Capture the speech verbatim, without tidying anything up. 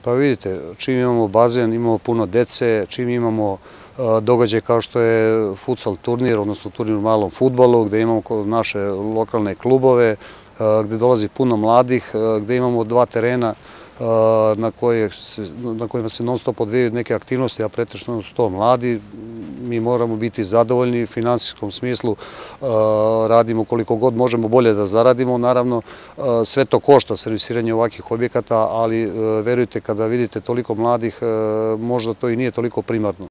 Pa vidite, čim imamo bazen, imamo puno dece, čim imamo događaj kao što je futsal turnir, odnosno turnir u malom fudbalu, gde imamo naše lokalne klubove, gde dolazi puno mladih, gde imamo dva terena na kojima se non stop odvijaju neke aktivnosti, a pretežno su to mladi. Mi moramo biti zadovoljni u finansijskom smislu, radimo koliko god možemo bolje da zaradimo. Naravno, sve to košta servisiranje ovakvih objekata, ali verujte, kada vidite toliko mladih, možda to i nije toliko primarno.